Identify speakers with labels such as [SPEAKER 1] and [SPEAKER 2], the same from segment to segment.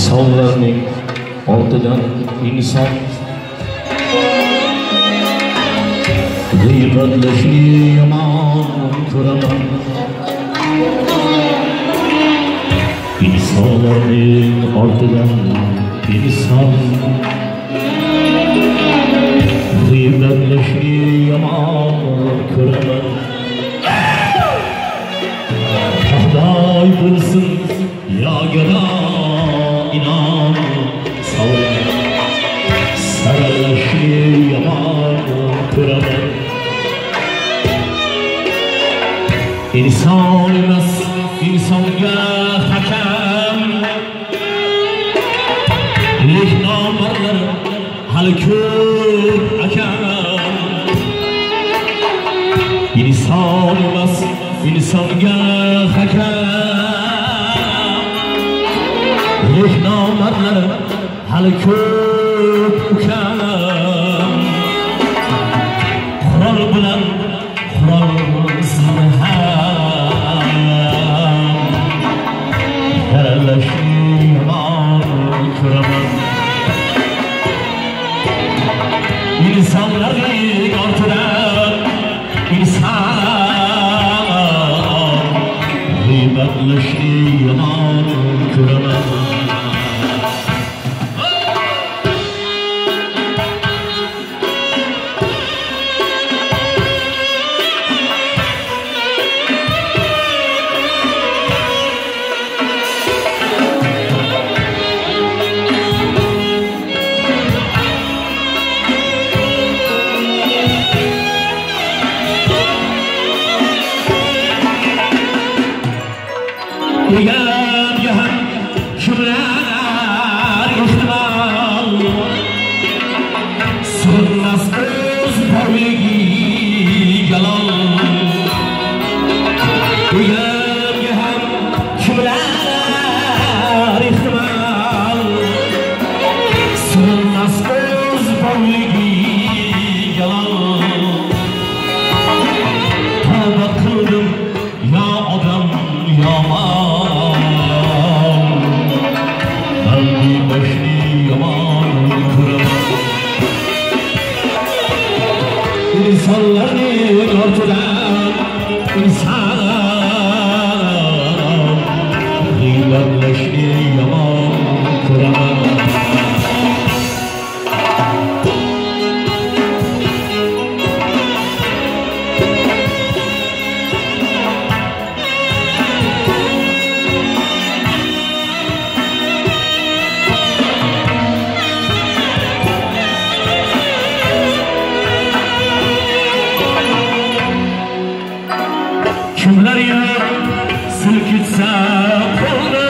[SPEAKER 1] insonlarning ortidan inson g'iybatlashni yomon ko'raman. İnsanların ortadan insan g'iybatlashi yomon ko'raman. Xudoy bilsin yogida inon saralashi yomon ko'raman. İnson emas insonga hakam, lek nomardlar hali ko'p akam. İnson emas insonga hakam, lek nomardlar hali ko'p ukam. Qurol bilan qurolsizni İnsanların ortadan insan g'iybatlashi yomon ko'raman. Yahan kimlar ihtimal sığınmaz öz parmigi yalan. Yahan kimlar ihtimal sığınmaz öz parmigi yalan. Tavba kıldım ya adam ya mal, İnsanların ortadan insan g'iybatlashi yomon ko'raman. Kimler yer silkitse kolunu,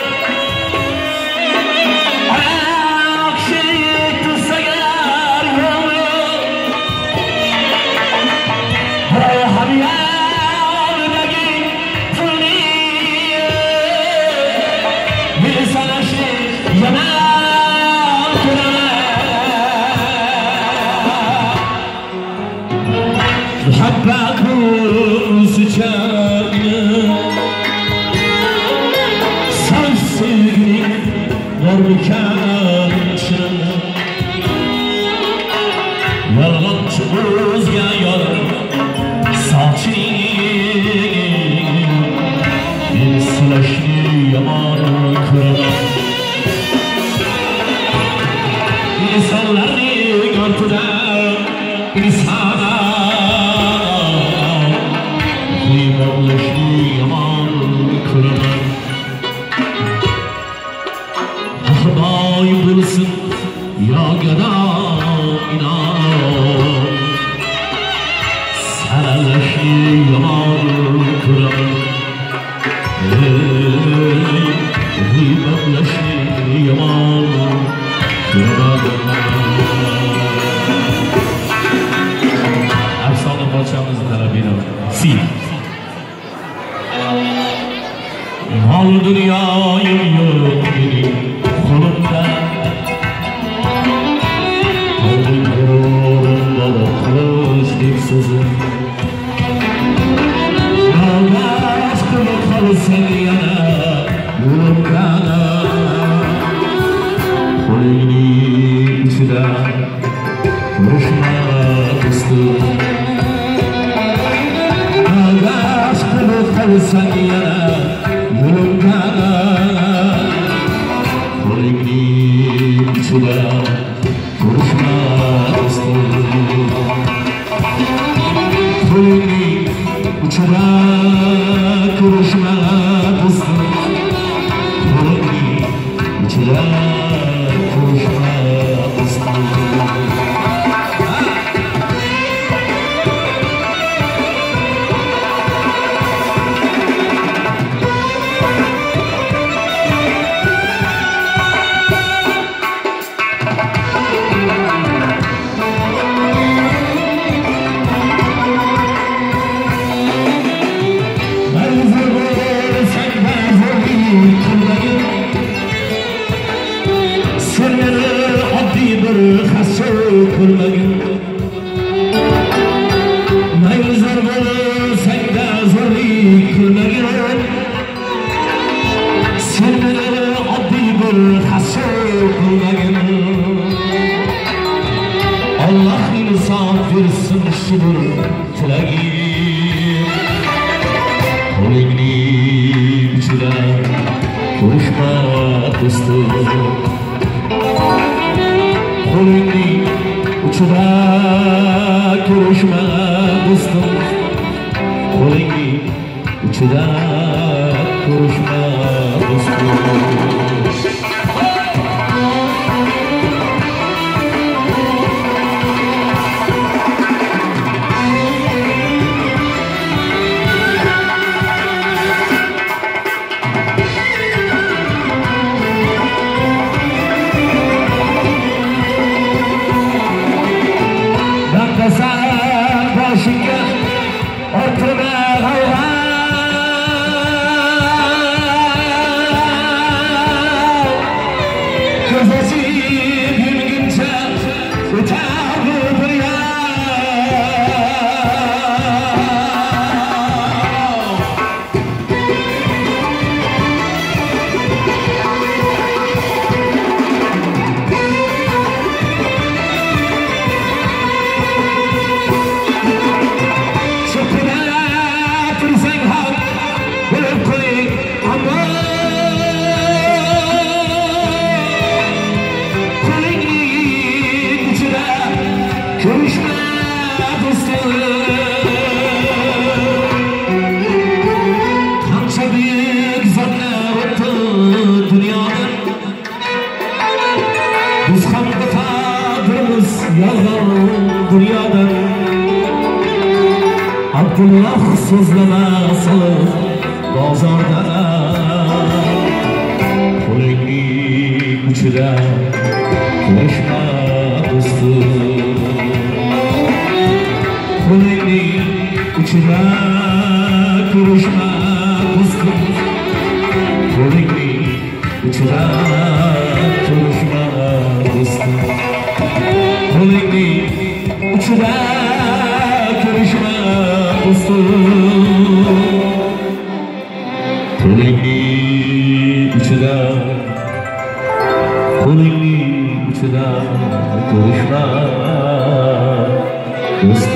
[SPEAKER 1] ayak şeyi tutsa yer yolu, hamyardaki pulni bilsanaşı yaman ko'raman. Muhabbat sıçarını sen sevgini varken çırını yalğançı o'zga yor soching silashni yomon ko'raman. İnsanlarning ortidan inson g'iybatlashni yomon ko'raman. Xudoy bilsin yogida inon saralashni yomon ko'raman. G'iybatlashni yomon ko'raman. Afsona podshomiz talabini si mol dunyoyim yo'q mening qo'limda, qo'limda qilish so'zim navbas qilib qolsang yana yo'qana. sen yana yo'limda qo'lingning ichida ko'rishma do'stim qo'lingning ichida ko'rishma do'stim qo'lingning ichida ko'rishma do'stim Allah insan versin şudur tilagim qo'lingning ichida ko'rishma do'stim qo'lingning ichida ko'rishma do'stim qo'lingning ichida ko'rishma do'stim Abdullah so'zlamasi bozorda qo'lingning ichida ko'rishma do'stim qo'lingning ichida ko'rishma do'stim qo'lingning ichida ko'rishma do'stim qo'lingning ichida ko'rishma qo'lingning ichida qo'lingning ichida ko'rishma do'stim